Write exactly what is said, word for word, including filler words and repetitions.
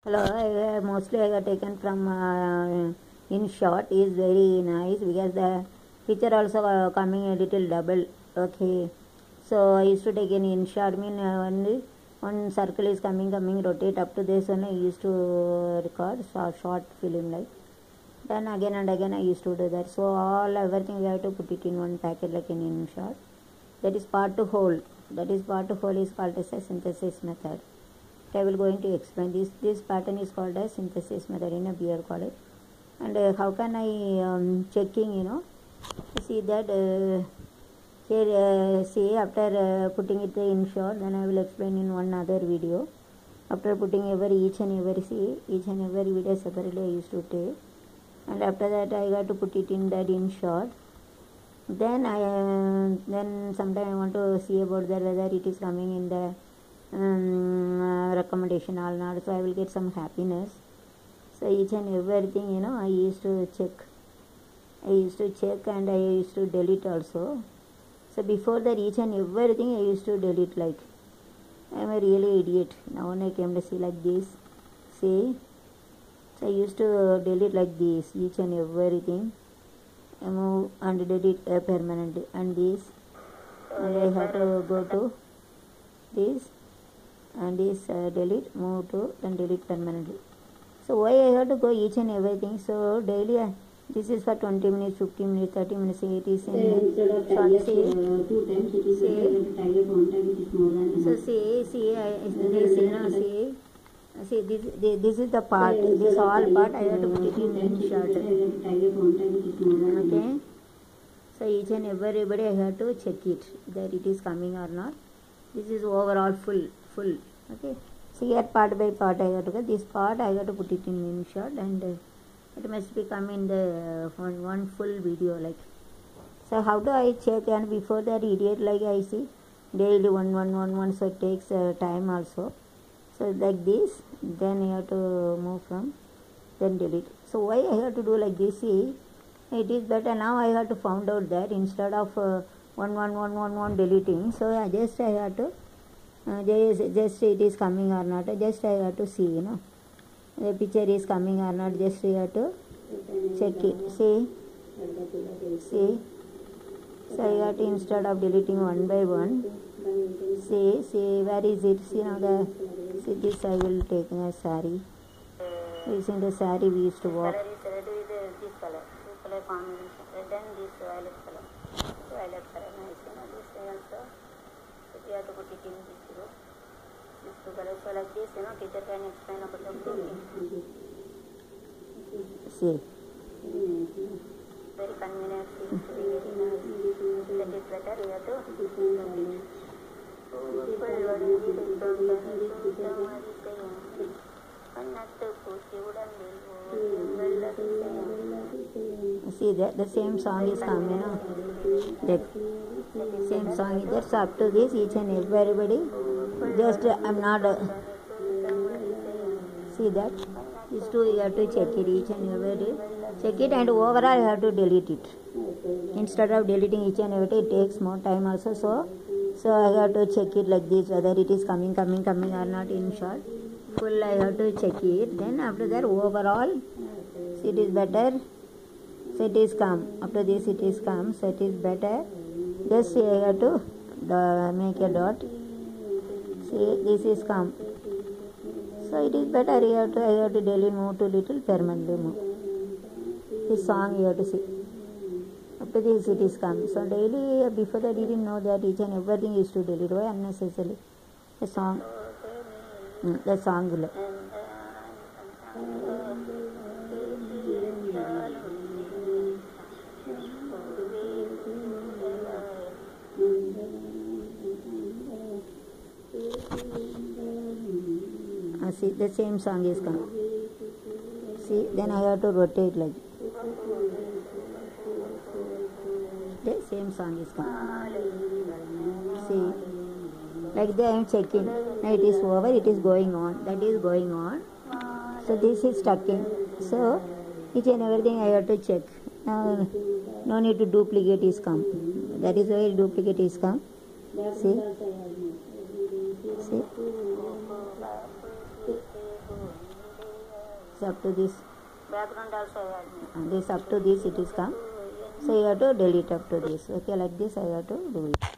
Hello, I, uh, mostly I got taken from uh, InShot. Is very nice because the picture also uh, coming a little double. Okay, so I used to take an InShot. Mean uh, only one circle is coming, coming, rotate up to this one. I used to record so short film like. Then again and again I used to do that. So all everything we have to put it in one packet like an InShot. That is part to whole. That is part to whole is called as a synthesis method. I will going to explain this. This pattern is called as synthesis method in a B R college. And uh, how can I um, checking? You know, see that uh, here. Uh, see after uh, putting it in short, then I will explain in one other video. After putting every each and every see each and every video separately I used to take, and after that I got to put it in that in short. Then I uh, then sometime I want to see about that whether it is coming in the um, uh, recommendation or not, so I will get some happiness. So each and everything, you know, I used to check. I used to check and I used to delete also. So before that, each and everything I used to delete. Like I am a really idiot. Now when I came to see like this, see. So I used to delete like this, each and everything. I move and delete uh, permanently, and this, and I have to go to this. And this uh, delete, move to, then delete permanently. So why I have to go each and everything? So daily, uh, this is for twenty minutes, fifteen minutes, thirty minutes. See, it is in instead of short. tie See, uh, two times, it is see. better to tie a contact which is more than So enough. see, see, I, this, you know, see, see, this, this, this is the part. So This instead of all tie part it, I have to uh, put it two in, times, in it is short. better to tie a contact which is more than Okay. enough. So each and everybody I have to check it that it is coming or not. This is overall full, full. Okay. So here part by part I got to get this part I got to put it in InShot, and uh, it must become in the uh, one, one full video like. So how do I check? And before that idiot like I see daily one one one one, so it takes uh, time also. So like this, then you have to move from, then delete. So why I have to do like this? See, it is better now. I have to found out that instead of uh, one one one one one deleting, so I just I have to uh, just just it is coming or not. Just I have to see, you know, the picture is coming or not. Just I have to check it. See, see. So I got to, instead of deleting one by one, see, see, where is it? See now the, see this I will take a saree. This in the saree we used to walk. Color is red with this color, two color combination, red and this violet color. Violet color, nice. You know, this also, so you have to put it in this group. These two colors, so like this, you know, teacher can explain about the grouping. See. Very convenient, seems to be very nice. That is better, you have to group it. See that the same song is coming, you know. That same song is there. So up to this, each and everybody, just uh, I'm not. Uh, see that these two you have to check it each and every check it, and overall you have to delete it. Instead of deleting each and every, it takes more time also. So, so I have to check it like this whether it is coming, coming, coming or not. In short, full I have to check it. Then after that overall, so it is better. So it is come. After this it is come. So it is better. Just see I have to the make a dot. See this is come. So it is better. You have to I have to delete, move to little, permanently move. This song you have to see. After this it is come. So daily before that you didn't know that each and everything is to delete. Why unnecessarily? The song. Mm, the song will. Uh, see the same song is come. See then I have to rotate like. The same song is come. See, like that I am checking. Now it is over, it is going on. That is going on. So this is stuck in. So each and everything I have to check. Now no need to duplicate is come. That is why duplicate is come. See, see. It's up to this. Background also I add me. And this up to this it is come. So you have to delete up to this. Okay, like this I have to do it.